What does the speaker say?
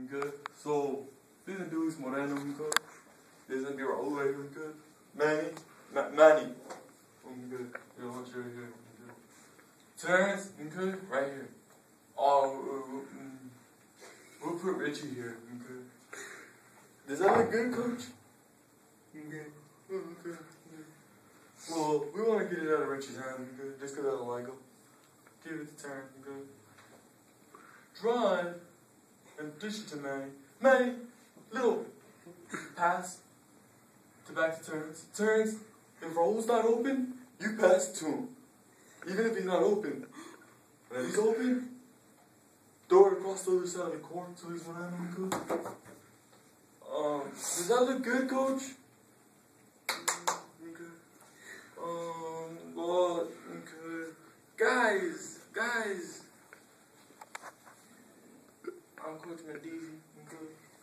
Okay? So, these are dudes more random, okay? These are your old lady, okay? Manny. Okay. You want your here, okay? Terrence, okay? Right here. We'll put Richie here, okay? Does that look good, Coach? Okay. Okay. Well, we want to get it out of Richie's hand, okay? Just because I don't like him. Give it to Terrence, okay? Drive and dish it to Manny. Manny, little pass to back to Terrence. Terrence, if Raul's not open, you pass it to him. Even if he's not open. And if he's open, throw it across the other side of the court so he's one animal good. Does that look good, Coach? Okay. Guys. I'm Coach Mendoza. Okay.